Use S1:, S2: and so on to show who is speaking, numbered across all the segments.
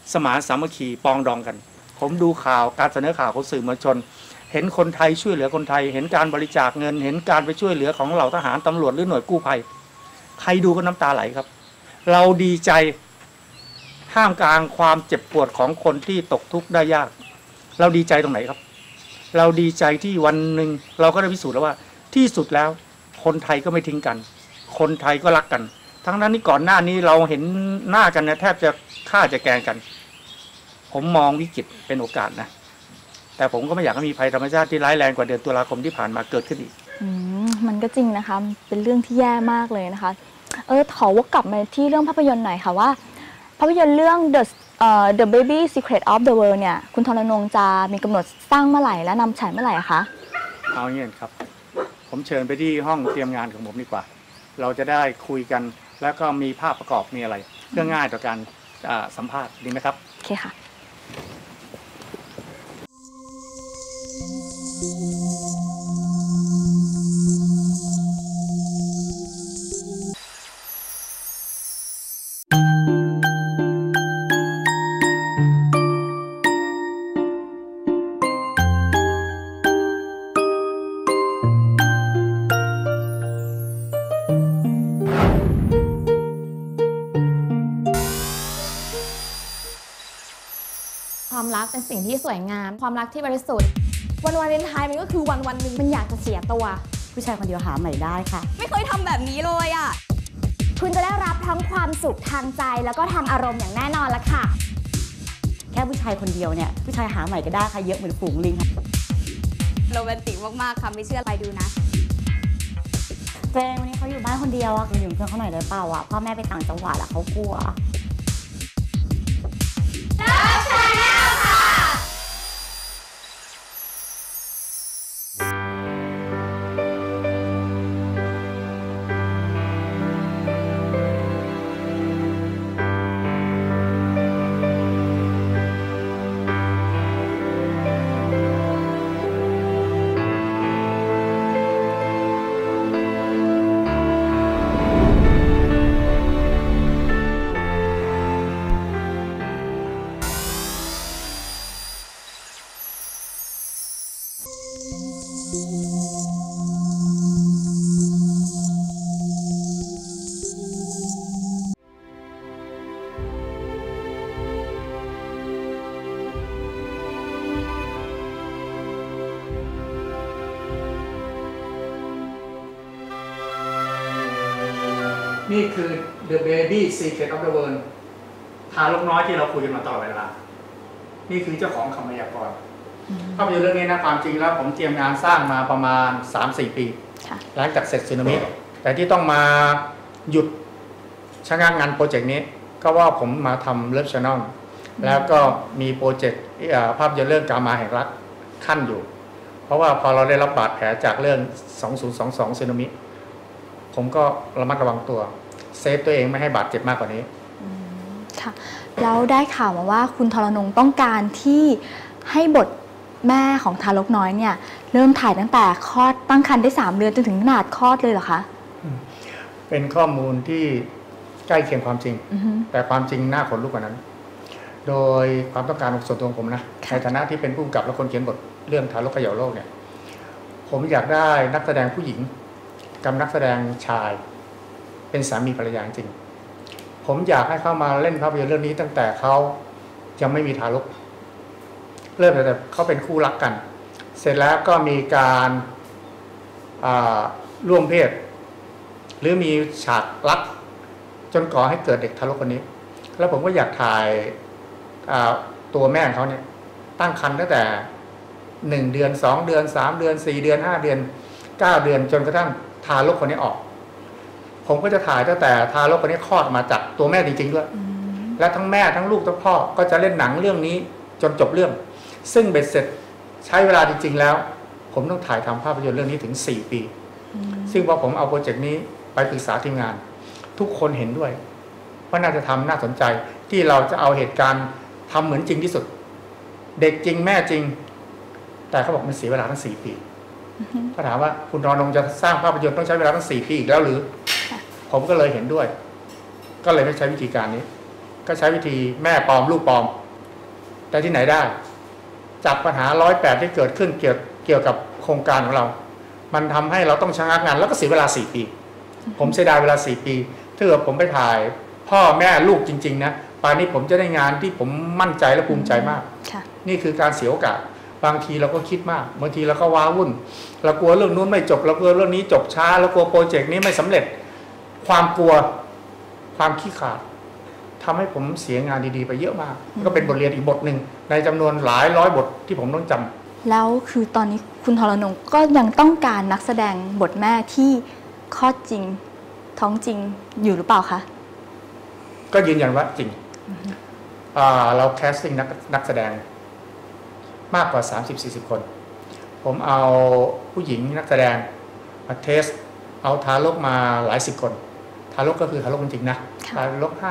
S1: สมานสามัคคีปองดองกันผมดูข่าวการเสนอข่าวของสื่อมวลชนเห็นคนไทยช่วยเหลือคนไทยเห็นการบริจาคเงินเห็นการไปช่วยเหลือของเหล่าทหารตำรวจหรือหน่วยกู้ภัยใครดูก็น้ำตาไหลครับเราดีใจท่ามกลางความเจ็บปวดของคนที่ตกทุกข์ได้ยากเราดีใจตรงไหนครับเราดีใจที่วันหนึ่งเราก็ได้พิสูจน์แล้วว่าที่สุดแล้วคนไทยก็ไม่ทิ้งกันคนไทยก็รักกันทั้งนั้นที่ก่อนหน้านี้เราเห็นหน้ากันนะแทบจะฆ่าจะแกล้งกันผมมองวิกฤตเป็นโอกาสนะแต่ผมก็ไม่อยากให้มีภัยธรรมชาติที่ร้ายแรงกว่าเดือนตุลาคมที่ผ่านมาเกิดขึ้นอีก
S2: มันก็จริงนะคะเป็นเรื่องที่แย่มากเลยนะคะขอวกกลับมาที่เรื่องภาพยนตร์หน่อยค่ะว่าภาพยนตร์เรื่อง The Baby Secret of the World เนี่ยคุณธรณรงค์จะมีกำหนดสร้างเมื่อไหร่และนำฉายเมื่อไหร่คะ
S1: เอาอย่างนี้ครับผมเชิญไปที่ห้องเตรียมงานของผมดีกว่าเราจะได้คุยกันแล้วก็มีภาพประกอบมีอะไรเพื่อง่ายต่อการสัมภาษณ์ดีไหมครับ
S2: โอเคค่ะ
S3: ความรักเป็นสิ่งที่สวยงามความรักที่บริสุทธิ์วันวาเลนไทน์มันก็คือวันหนึ่งมันอยากจะเสียตัว
S4: ผู้ชายคนเดียวหาใหม่ได้ค่ะ
S3: ไม่เคยทำแบบนี้เลยอ่ะ
S5: คุณจะได้รับทั้งความสุขทางใจแล้วก็ทางอารมณ์อย่างแน่นอนละค่ะ
S4: แค่ผู้ชายคนเดียวเนี่ยผู้ชายหาใหม่ก็ได้ค่ะเยอะเหมือนฝูงลิงค่ะ
S3: โรแมนติกมากๆค่ะไม่เชื่อไปดูนะ
S4: เจนวันนี้เขาอยู่บ้านคนเดียวอะอยู่เพื่อนเขาหน่อยได้เปล่าอะพ่อแม่ไปต่างจังหวัดอะเขากลัว
S1: นี่คือ The Baby Secret of the World ทารกน้อยที่เราคุยกันมาตลอดเวลานี่คือเจ้าของคำพยากรณ์ภาพยนตร์เรื่องนี้นะความจริงแล้วผมเตรียมงานสร้างมาประมาณ 3-4 ปีหลังจากเสร็จสึนามิแต่ที่ต้องมาหยุดชะงักงานโปรเจกต์นี้ก็ว่าผมมาทำเลิฟชานอลแล้วก็มีโปรเจกต์ภาพยนตร์เรื่องกามาแห่งรักขั้นอยู่เพราะว่าพอเราได้รับบาดแผลจากเรื่อง2022สึนามิผมก็ระมัดระวังตัวเซฟตัวเองไม่ให้บาดเจ็บมากกว่านี้
S2: ค่ะแล้วได้ข่าวมาว่าคุณธรณรงค์ต้องการที่ให้บทแม่ของทารกน้อยเนี่ยเริ่มถ่ายตั้งแต่คลอดตั้งครรภ์ได้3 เดือนจนถึงขนาดคลอดเลยเหรอคะ
S1: เป็นข้อมูลที่ใกล้เคียงความจริงแต่ความจริงน่าขนลุกกว่านั้นโดยความต้องการของส่วนตัวผมนะในฐานะที่เป็นผู้กำกับและคนเขียนบทเรื่องทารกเขย่าโลกเนี่ยผมอยากได้นักแสดงผู้หญิงกับนักแสดงชายเป็นสามีภรรยาจริงผมอยากให้เข้ามาเล่นภาพยนตร์เรื่องนี้ตั้งแต่เขายังไม่มีทารกเริ่มแต่เขาเป็นคู่รักกันเสร็จแล้วก็มีการร่วมเพศหรือมีฉากรักจนก่อให้เกิดเด็กทารกคนนี้แล้วผมก็อยากถ่ายตัวแม่ของเขาเนี่ยตั้งครรภ์ตั้งแต่1 เดือน2 เดือน3 เดือน4 เดือน5 เดือน9 เดือนจนกระทั่งทารกคนนี้ออกผมก็จะถ่ายตั้งแต่ทารกคนนี้คลอดมาจากตัวแม่จริงๆด้วยและทั้งแม่ทั้งลูกทั้งพ่อก็จะเล่นหนังเรื่องนี้จนจบเรื่องซึ่งเบ็ดเสร็จใช้เวลาจริงๆแล้วผมต้องถ่ายทำภาพยนตร์เรื่องนี้ถึง4 ปีซึ่งพอผมเอาโปรเจกต์นี้ไปปรึกษาทีมงานทุกคนเห็นด้วยว่าน่าจะทำน่าสนใจที่เราจะเอาเหตุการณ์ทำเหมือนจริงที่สุดเด็กจริงแม่จริงแต่เขาบอกมันเสียเวลาทั้ง4 ปีก็ถามว่าคุณธรณรงค์จะสร้างภาพยนตร์ต้องใช้เวลาทั้ง4 ปีอีกแล้วหรือผมก็เลยเห็นด้วยก็เลยไม่ใช้วิธีการนี้ก็ใช้วิธีแม่ปลอมลูกปลอมแต่ที่ไหนได้จากปัญหา108ที่เกิดขึ้นเกี่ยวกับโครงการของเรามันทำให้เราต้องชะงักงานแล้วก็เสียเวลา4 ปีผมเสียดายเวลา4 ปีถ้าเกิดผมไปถ่ายพ่อแม่ลูกจริงๆนะป่านนี้ผมจะได้งานที่ผมมั่นใจและภูมิใจมากนี่คือการเสียโอกาสบางทีเราก็คิดมากบางทีเราก็ว้าวุ่นเรากลัวเรื่องนู้นไม่จบเรากลัวเรื่องนี้จบช้าเรากลัวโปรเจกต์นี้ไม่สำเร็จความกลัวความขี้ขลาดทำให้ผมเสียงานดีๆไปเยอะมากก็เป็นบทเรียนอีกบทหนึ่งในจำนวนหลายร้อยบทที่ผมต้องจำ
S2: แล้วคือตอนนี้คุณทรนงก็ยังต้องการนักแสดงบทแม่ที่ข้อจริงท้องจริงอยู่หรือเปล่าคะ
S1: ก็ยืนยันว่าจริงเราแคสติ้งนักแสดงมากกว่า 30-40 คนผมเอาผู้หญิงนักแสดงมาเทสเอาทารกมาหลาย10 คนทารกก็คือทารกจริงๆนะทารก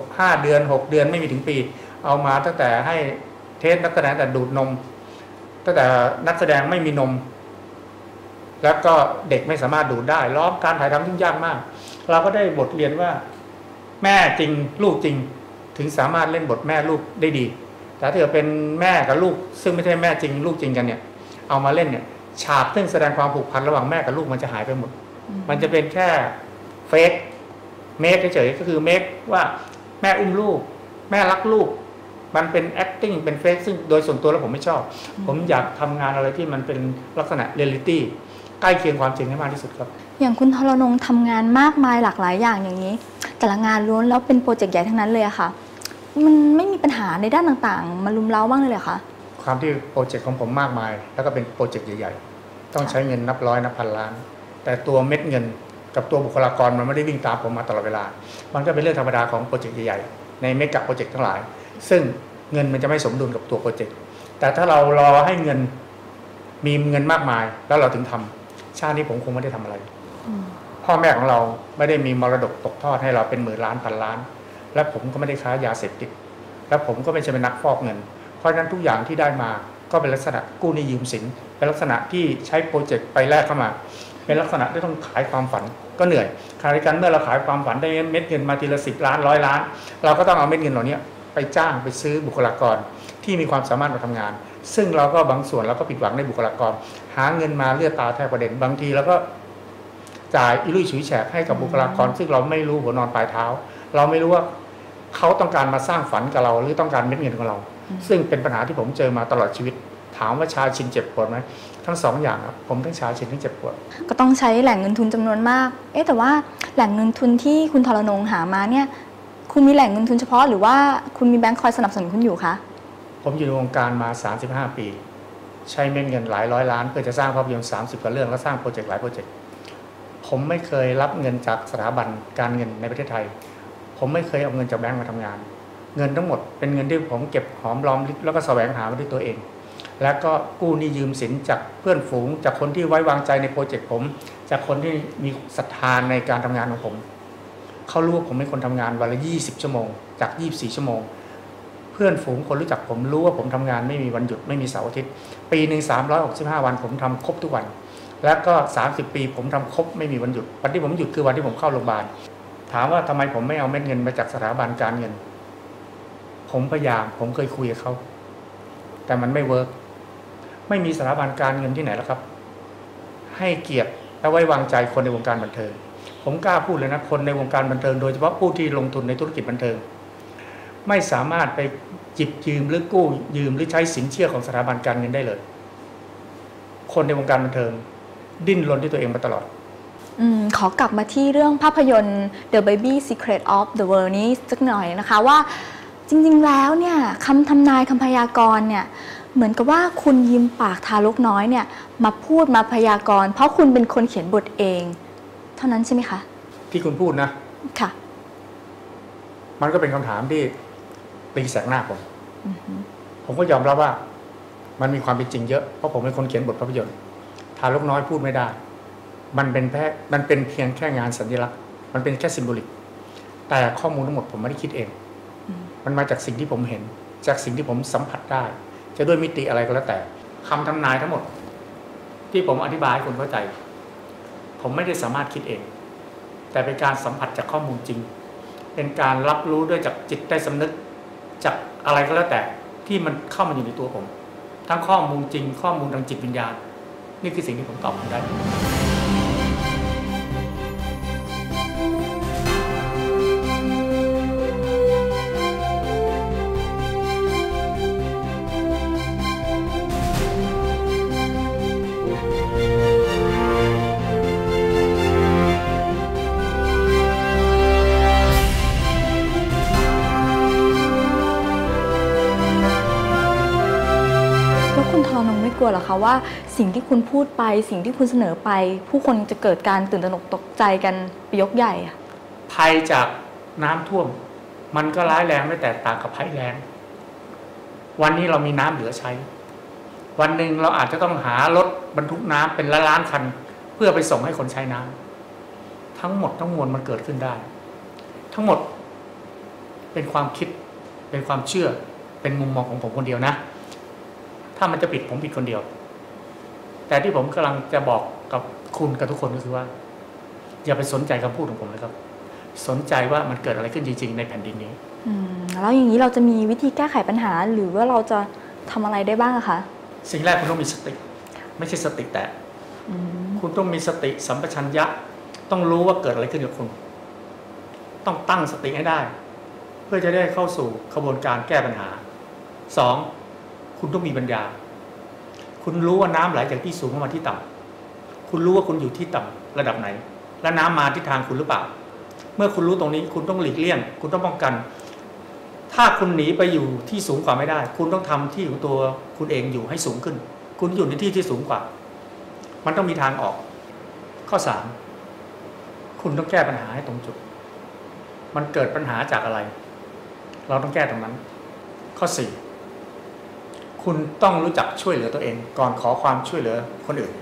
S1: 5 เดือน 6 เดือนไม่มีถึงปีเอามาตั้งแต่ให้เทสนักแสดงแต่ดูดนมตั้งแต่นักแสดงไม่มีนมแล้วก็เด็กไม่สามารถดูดได้ล้อมการถ่ายทำยุ่งยากมากเราก็ได้บทเรียนว่าแม่จริงลูกจริงถึงสามารถเล่นบทแม่ลูกได้ดีแต่ถ้าเกิดเป็นแม่กับลูกซึ่งไม่ใช่แม่จริงลูกจริงกันเนี่ยเอามาเล่นเนี่ยฉากซึ่งแสดงความผูกพันระหว่างแม่กับลูกมันจะหายไปหมดมันจะเป็นแค่เฟกเมคเฉยๆก็คือเมคว่าแม่อุ้มลูกแม่รักลูกมันเป็น acting เป็นเฟกซึ่งโดยส่วนตัวแล้วผมไม่ชอบผมอยากทำงานอะไรที่มันเป็นลักษณะเรียลลิตี้ใกล้เคียงความจริงให้มากที่สุดครับ
S2: อย่างคุณทรนงทำงานมากมายหลากหลายอย่างอย่างนี้แต่ละงานล้วนแล้วเป็นโปรเจกต์ใหญ่ทั้งนั้นเลยอะค่ะมันไม่มีปัญหาในด้านต่างๆมาลุมเล้าบ้างเลยเหรอคะ
S1: ความที่โปรเจกต์ของผมมากมายแล้วก็เป็นโปรเจกต์ใหญ่ๆต้องใช้เงินนับร้อยนับพันล้านแต่ตัวเม็ดเงินกับตัวบุคลากรมันไม่ได้วิ่งตามผมมาตลอดเวลามันก็เป็นเรื่องธรรมดาของโปรเจกต์ใหญ่ๆในเมกะโปรเจกต์ทั้งหลายซึ่งเงินมันจะไม่สมดุลกับตัวโปรเจกต์แต่ถ้าเรารอให้เงินมีเงินมากมายแล้วเราถึงทำชาตินี้ผมคงไม่ได้ทำอะไรพ่อแม่ของเราไม่ได้มีมรดกตกทอดให้เราเป็นหมื่นล้านพันล้านและผมก็ไม่ได้ค้ายาเสพติดและผมก็ไม่ใช่เป็นนักฟอกเงินเพราะฉะนั้นทุกอย่างที่ได้มาก็เป็นลักษณะกู้หนี้ยืมสินเป็นลักษณะที่ใช้โปรเจกต์ไปแลกเข้ามาเป็นลักษณะที่ต้องขายความฝันก็เหนื่อยขณะเดียวกันเมื่อเราขายความฝันได้เม็ดเงินมาทีละ10 ล้าน100 ล้านเราก็ต้องเอาเม็ดเงินเหล่านี้ไปจ้างไปซื้อบุคลากรที่มีความสามารถมาทำงานซึ่งเราก็บางส่วนเราก็ผิดหวังในบุคลากรหาเงินมาเลือดตาแทบประเด็นบางทีเราก็จ่ายอิลุยฉุยแฉกให้กับบุคลากรซึ่งเราไม่รู้หัวนอนปลายเท้าเราไม่รู้ว่าเขาต้องการมาสร้างฝันกับเราหรือต้องการเม็ดเงินของเราซึ่งเป็นปัญหาที่ผมเจอมาตลอดชีวิตถามว่าชาชินเจ็บปวดไหมทั้งสองอย่างครับผมทั้งชาชินทั้งเจ็บปวด
S2: ก็ต้องใช้แหล่งเงินทุนจำนวนมากแต่ว่าแหล่งเงินทุนที่คุณทรนงหามาเนี่ยคุณมีแหล่งเงินทุนเฉพาะหรือว่าคุณมีแบงค์คอยสนับสนุนคุณอยู่คะ
S1: ผมอยู่ในวงการมา35 ปีใช้เม็ดเงินหลายร้อยล้านเพื่อจะสร้างภาพยนตร์30 กว่าเรื่องและสร้างโปรเจกต์หลายโปรเจกต์ผมไม่เคยรับเงินจากสถาบันการเงินในประเทศไทยผมไม่เคยเอาเงินจากแบงก์มาทำงานเงินทั้งหมดเป็นเงินที่ผมเก็บหอมรอมริบแล้วก็แสวงหามาด้วยตัวเองและก็กู้หนี้ยืมสินจากเพื่อนฝูงจากคนที่ไว้วางใจในโปรเจกต์ผมจากคนที่มีศรัทธาในการทำงานของผมเขารู้ว่าผมเป็นคนทำงานวันละ20 ชั่วโมงจาก24 ชั่วโมงเพื่อนฝูงคนรู้จักผมรู้ว่าผมทำงานไม่มีวันหยุดไม่มีเสาร์อาทิตย์ปีหนึ่ง365 วันผมทำครบทุกวันและก็30 ปีผมทำครบไม่มีวันหยุดวันที่ผมหยุดคือวันที่ผมเข้าโรงพยาบาลถามว่าทำไมผมไม่เอาเม็ดเงินมาจากสถาบันการเงินผมพยายามผมเคยคุยกับเขาแต่มันไม่เวิร์กไม่มีสถาบันการเงินที่ไหนแล้วครับให้เกียรติและไว้วางใจคนในวงการบันเทิงผมกล้าพูดเลยนะคนในวงการบันเทิงโดยเฉพาะผู้ที่ลงทุนในธุรกิจบันเทิงไม่สามารถไปจิบยืมหรือกู้ยืมหรือใช้สินเชื่อของสถาบันการเงินได้เลยคนในวงการบันเทิงดิ้นรนด้วยตัวเองมาตลอด
S2: ขอกลับมาที่เรื่องภาพยนตร์ The Baby Secret of the World นี้สักหน่อยนะคะว่าจริงๆแล้วเนี่ยคำทำนายคำพยากรณ์เนี่ยเหมือนกับว่าคุณยืมปากทารกน้อยเนี่ยมาพูดมาพยากรณ์เพราะคุณเป็นคนเขียนบทเองเท่านั้นใช่ไหมคะ
S1: ที่คุณพูดนะ
S2: ค่ะ
S1: มันก็เป็นคำถามที่ตีแสกหน้าผมก็ยอมรับว่ามันมีความเป็นจริงเยอะเพราะผมเป็นคนเขียนบทภาพยนตร์ทารกน้อยพูดไม่ได้มันเป็นเพียงแค่งานสัญลักษณ์มันเป็นแค่ซิมโบลิกแต่ข้อมูลทั้งหมดผมไม่ได้คิดเองมันมาจากสิ่งที่ผมเห็นจากสิ่งที่ผมสัมผัสได้จะด้วยมิติอะไรก็แล้วแต่คำทำนายทั้งหมดที่ผมอธิบายให้คุณเข้าใจผมไม่ได้สามารถคิดเองแต่เป็นการสัมผัสจากข้อมูลจริงเป็นการรับรู้ด้วยจากจิตใต้สำนึกจากอะไรก็แล้วแต่ที่มันเข้ามาอยู่ในตัวผม ทั้งข้อมูลจริงข้อมูลทางจิตวิญญาณนี่คือสิ่งที่ผมตอบได้
S2: แล้วคุณทรนงไม่กลัวเหรอคะว่าสิ่งที่คุณพูดไปสิ่งที่คุณเสนอไป ผู้คนจะเกิดการตื่นตระหนกตกใจกันไปยกใหญ่อะ
S1: ภัยจากน้ำท่วมมันก็ร้ายแรงไม่แตกต่างกับภัยแล้งวันนี้เรามีน้ำเหลือใช้วันหนึ่งเราอาจจะต้องหารถบรรทุกน้ำเป็นล้านๆคันเพื่อไปส่งให้คนใช้น้ำทั้งหมดทั้งมวลมันเกิดขึ้นได้ทั้งหมดเป็นความคิดเป็นความเชื่อเป็นมุมมองของผมคนเดียวนะถ้ามันจะผิดผมผิดคนเดียวแต่ที่ผมกำลังจะบอกกับคุณกับทุกคนก็คือว่าอย่าไปสนใจคำพูดของผมเลยครับสนใจว่ามันเกิดอะไรขึ้นจริงๆในแผ่นดินนี้
S2: แล้วอย่างนี้เราจะมีวิธีแก้ไขปัญหาหรือว่าเราจะทำอะไรได้บ้างอะคะ
S1: สิ่งแรกคุณต้องมีสติไม่ใช่สติแต่คุณต้องมีสติสัมปชัญญะต้องรู้ว่าเกิดอะไรขึ้นกับคุณต้องตั้งสติให้ได้เพื่อจะได้เข้าสู่กระบวนการแก้ปัญหา2คุณต้องมีปัญญาคุณรู้ว่าน้ำไหลจากที่สูงมาที่ต่ำคุณรู้ว่าคุณอยู่ที่ต่ำระดับไหนและน้ำมาทิศทางคุณหรือเปล่าเมื่อคุณรู้ตรงนี้คุณต้องหลีกเลี่ยงคุณต้องป้องกันถ้าคุณหนีไปอยู่ที่สูงกว่าไม่ได้คุณต้องทำที่ของตัวคุณเองอยู่ให้สูงขึ้นคุณอยู่ในที่ที่สูงกว่ามันต้องมีทางออกข้อ3คุณต้องแก้ปัญหาให้ตรงจุดมันเกิดปัญหาจากอะไรเราต้องแก้ตรงนั้นข้อ4คุณต้องรู้จักช่วยเหลือตัวเองก่อนขอความช่วยเหลือคนอื่น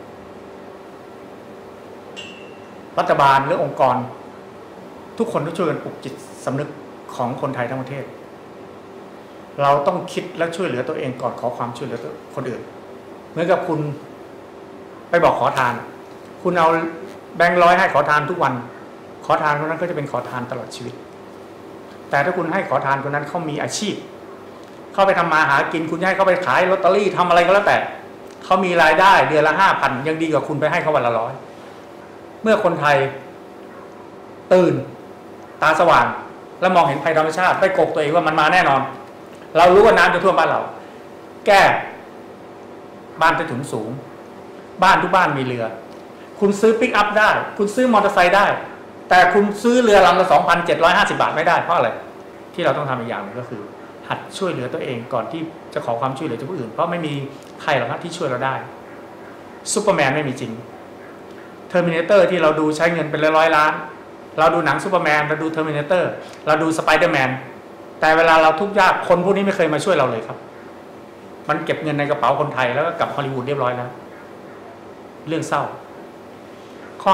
S1: รัฐบาลหรือองค์กรทุกคนต้องช่วยกันปลุกจิตสำนึกของคนไทยทั้งประเทศเราต้องคิดและช่วยเหลือตัวเองก่อนขอความช่วยเหลือคนอื่นเหมือนกับคุณไปบอกขอทานคุณเอาแบงค์100ให้ขอทานทุกวันขอทานคนนั้นก็จะเป็นขอทานตลอดชีวิตแต่ถ้าคุณให้ขอทานคนนั้นเขามีอาชีพเข้าไปทำมาหากินคุณให้เขาไปขายลอตเตอรี่ทำอะไรก็แล้วแต่เขามีรายได้เดือนละ 5,000 ยังดีกว่าคุณไปให้เขาวันละ100เมื่อคนไทยตื่นตาสว่างและมองเห็นภัยธรรมชาติได้กบตัวเองว่ามันมาแน่นอนเรารู้ว่าน้ำจะท่วมบ้านเราแก้บ้านใต้ถุนสูงบ้านทุกบ้านมีเรือคุณซื้อปิกอัพได้คุณซื้อมอเตอร์ไซค์ได้แต่คุณซื้อเรือลำละ 2,750 บาทไม่ได้เพราะอะไรที่เราต้องทำอีกอย่างนึงก็คือหัดช่วยเหลือตัวเองก่อนที่จะขอความช่วยเหลือจากผู้อื่นเพราะไม่มีใครหรอกนะที่ช่วยเราได้ซูเปอร์แมนไม่มีจริงเทอร์มินาเตอร์ที่เราดูใช้เงินเป็นร้อยล้านเราดูหนังซูเปอร์แมนเราดูเทอร์มินาเตอร์เราดูสไปเดอร์แมนแต่เวลาเราทุกข์ยากคนพวกนี้ไม่เคยมาช่วยเราเลยครับมันเก็บเงินในกระเป๋าคนไทยแล้วก็กลับฮอลลีวูดเรียบร้อยแล้วเรื่องเศร้าข้อ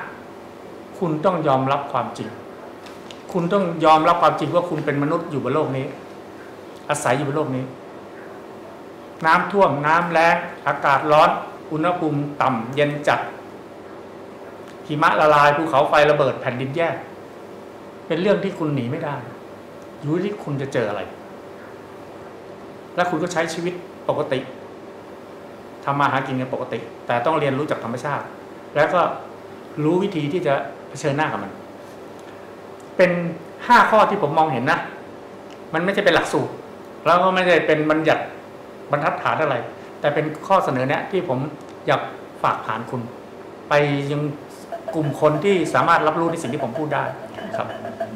S1: 5คุณต้องยอมรับความจริงคุณต้องยอมรับความจริงว่าคุณเป็นมนุษย์อยู่บนโลกนี้อาศัยอยู่บนโลกนี้น้ำท่วมน้ำแล้งอากาศร้อนอุณหภูมิต่ำเย็นจัดหิมะละลายภูเขาไฟระเบิดแผ่นดินแยกเป็นเรื่องที่คุณหนีไม่ได้อยู่ที่คุณจะเจออะไรและคุณก็ใช้ชีวิตปกติทำมาหากินกันปกติแต่ต้องเรียนรู้จากธรรมชาติแล้วก็รู้วิธีที่จะเผชิญหน้ากับมันเป็น5ข้อที่ผมมองเห็นนะมันไม่ใช่เป็นหลักสูตรแล้วก็ไม่ได้เป็นบัญญัติบรรทัดฐานอะไรแต่เป็นข้อเสนอแนะที่ผมอยากฝากผ่านคุณไปยังกลุ่มคนที่สามารถรับรู้ในสิ่งที่ผมพูดได้ครับ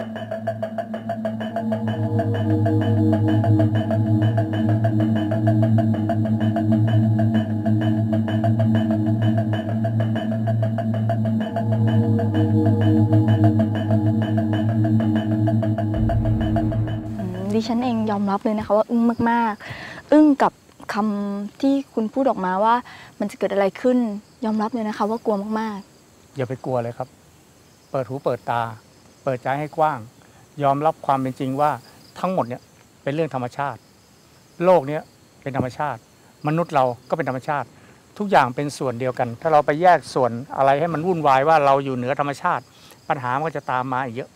S2: ดิฉันเองยอมรับเลยนะคะว่าอึ้งมากๆอึ้งกับคำที่คุณพูดออกมาว่ามันจะเกิดอะไรขึ้นยอมรับเลยนะคะว่ากลัวมากๆ
S1: อย่าไปกลัวเลยครับเปิดหูเปิดตาเปิดใจให้กว้างยอมรับความเป็นจริงว่าทั้งหมดเนี่ยเป็นเรื่องธรรมชาติโลกนี้เป็นธรรมชาติมนุษย์เราก็เป็นธรรมชาติทุกอย่างเป็นส่วนเดียวกันถ้าเราไปแยกส่วนอะไรให้มันวุ่นวายว่าเราอยู่เหนือธรรมชาติปัญหามันก็จะตามมาอีกเยอะ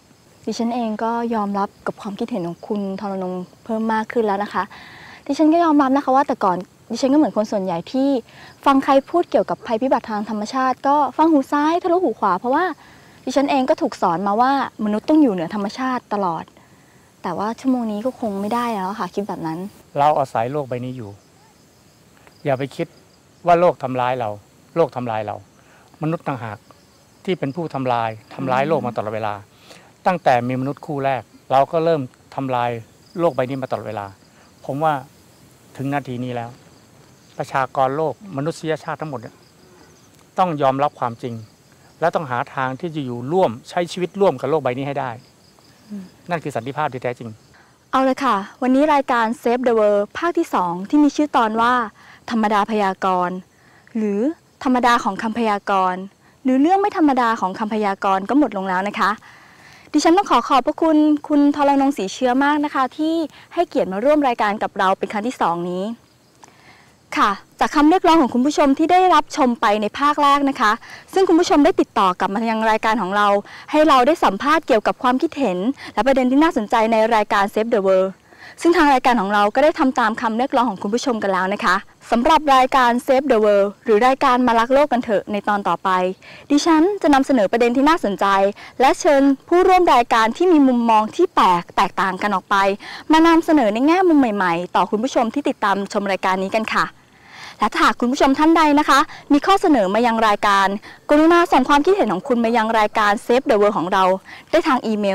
S2: ดิฉันเองก็ยอมรับกับความคิดเห็นของคุณทรนงเพิ่มมากขึ้นแล้วนะคะดิฉันก็ยอมรับนะคะว่าแต่ก่อนดิฉันก็เหมือนคนส่วนใหญ่ที่ฟังใครพูดเกี่ยวกับภัยพิบัติทางธรรมชาติก็ฟังหูซ้ายทะลุหูขวาเพราะว่าดิฉันเองก็ถูกสอนมาว่ามนุษย์ต้องอยู่เหนือธรรมชาติตลอดแต่ว่าชั่วโมงนี้ก็คงไม่ได้แล้วค่ะคิดแบบนั้น
S1: เราอาศัยโลกใบนี้อยู่อย่าไปคิดว่าโลกทำร้ายเราโลกทำลายเรามนุษย์ต่างหากที่เป็นผู้ทำลายโลกมาตลอดเวลาตั้งแต่มีมนุษย์คู่แรกเราก็เริ่มทำลายโลกใบนี้มาตลอดเวลาผมว่าถึงนาทีนี้แล้วประชากรโลกมนุษยชาติทั้งหมดต้องยอมรับความจริงและต้องหาทางที่จะอยู่ร่วมใช้ชีวิตร่วมกับโลกใบนี้ให้ได้นั่นคือสันติภาพที่แท้จริง
S2: เอาเลยค่ะวันนี้รายการ Save the World ภาคที่ 2 ที่มีชื่อตอนว่าธรรมดาพยากรณ์หรือธรรมดาของคำพยากรณ์หรือเรื่องไม่ธรรมดาของคำพยากรณ์ก็หมดลงแล้วนะคะดิฉันต้องขอบพระคุณทรนงศรีเชื้อมากนะคะที่ให้เกียรติมาร่วมรายการกับเราเป็นครั้งที่ 2 นี้ค่ะจากคำเรียกร้องของคุณผู้ชมที่ได้รับชมไปในภาคแรกนะคะซึ่งคุณผู้ชมได้ติดต่อกลับมายังรายการของเราให้เราได้สัมภาษณ์เกี่ยวกับความคิดเห็นและประเด็นที่น่าสนใจในรายการ Save the World ซึ่งทางรายการของเราก็ได้ทำตามคำเรียกร้องของคุณผู้ชมกันแล้วนะคะสำหรับรายการ Save the World หรือรายการมารักโลกกันเถอะในตอนต่อไปดิฉันจะนำเสนอประเด็นที่น่าสนใจและเชิญผู้ร่วมรายการที่มีมุมมองที่แตกต่างกันออกไปมานำเสนอในแง่มุมใหม่ๆต่อคุณผู้ชมที่ติดตามชมรายการนี้กันค่ะและถ้าหากคุณผู้ชมท่านใดนะคะมีข้อเสนอมายังรายการกรุณาส่งความคิดเห็นของคุณมายังรายการ Save the World ของเราได้ทางอีเมล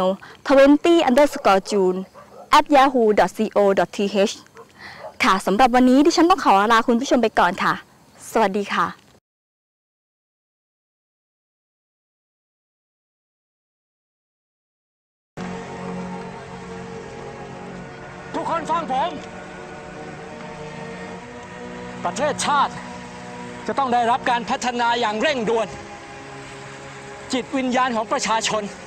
S2: 20_june@yahoo.co.th ค่ะสำหรับวันนี้ดิฉันต้องขอลาคุณผู้ชมไปก่อนค่ะสวัสดีค่ะ
S6: ทุกคนฟังผมประเทศชาติจะต้องได้รับการพัฒนาอย่างเร่งด่วนจิตวิญญาณของประชาชน